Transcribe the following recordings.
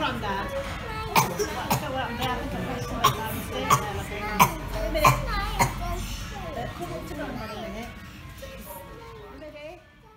Grandad. Go out there, I think I'm going to slow down and stay there, I think. A minute. Come up to Grandad a minute. A minute.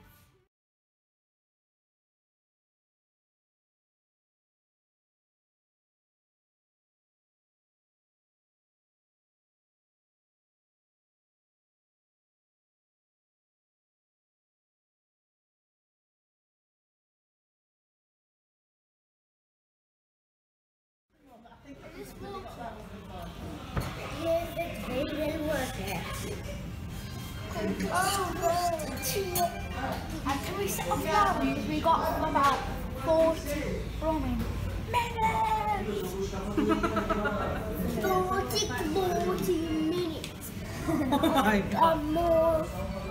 After we set up rounds, we got about 40 running minutes. 40 minutes. Oh my God. More.